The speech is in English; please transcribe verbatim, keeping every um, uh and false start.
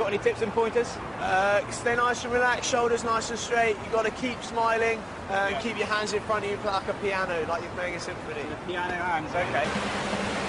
got any tips and pointers? Uh, stay nice and relaxed, shoulders nice and straight. You've got to keep smiling uh, and Yeah. keep your hands in front of you like a piano, like you're playing a symphony. The piano hands, okay.